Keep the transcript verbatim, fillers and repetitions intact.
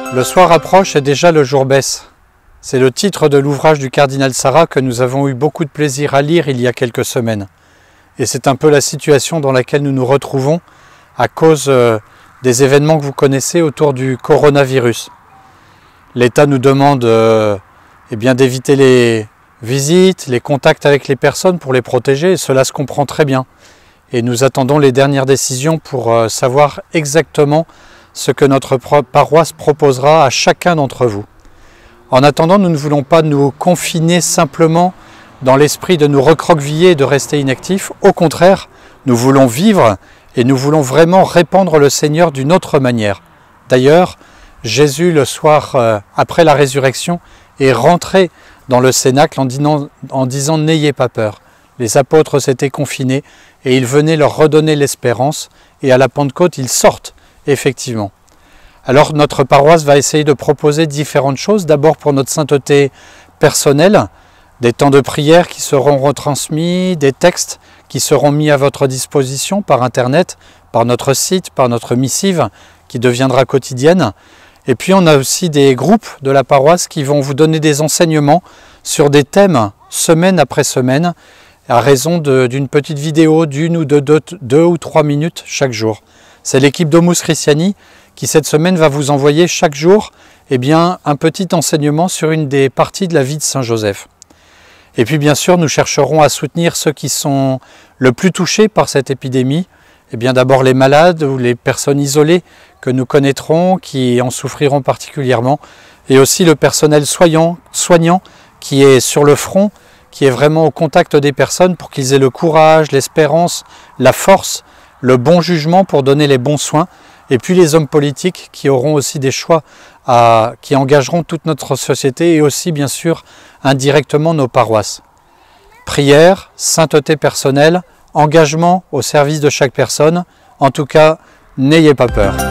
Le soir approche et déjà le jour baisse. C'est le titre de l'ouvrage du cardinal Sarah que nous avons eu beaucoup de plaisir à lire il y a quelques semaines. Et c'est un peu la situation dans laquelle nous nous retrouvons à cause euh, des événements que vous connaissez autour du coronavirus. L'État nous demande euh, eh bien, d'éviter les visites, les contacts avec les personnes pour les protéger, et cela se comprend très bien. Et nous attendons les dernières décisions pour euh, savoir exactement ce que notre paroisse proposera à chacun d'entre vous. En attendant, nous ne voulons pas nous confiner simplement dans l'esprit de nous recroqueviller et de rester inactifs. Au contraire, nous voulons vivre et nous voulons vraiment répandre le Seigneur d'une autre manière. D'ailleurs, Jésus, le soir euh, après la résurrection, est rentré dans le cénacle en disant, en disant « N'ayez pas peur ». Les apôtres s'étaient confinés et il venait leur redonner l'espérance, et à la Pentecôte, ils sortent effectivement. Alors notre paroisse va essayer de proposer différentes choses, d'abord pour notre sainteté personnelle, des temps de prière qui seront retransmis, des textes qui seront mis à votre disposition par internet, par notre site, par notre missive qui deviendra quotidienne. Et puis on a aussi des groupes de la paroisse qui vont vous donner des enseignements sur des thèmes semaine après semaine, à raison d'une petite vidéo d'une ou de deux, deux ou trois minutes chaque jour. C'est l'équipe Domus Christiani qui cette semaine va vous envoyer chaque jour eh bien, un petit enseignement sur une des parties de la vie de Saint Joseph. Et puis bien sûr, nous chercherons à soutenir ceux qui sont le plus touchés par cette épidémie. Eh bien d'abord les malades ou les personnes isolées que nous connaîtrons, qui en souffriront particulièrement, et aussi le personnel soignant, soignant qui est sur le front, qui est vraiment au contact des personnes pour qu'ils aient le courage, l'espérance, la force, le bon jugement pour donner les bons soins. Et puis les hommes politiques qui auront aussi des choix à, qui engageront toute notre société et aussi bien sûr indirectement nos paroisses. Prière, sainteté personnelle, engagement au service de chaque personne. En tout cas, n'ayez pas peur.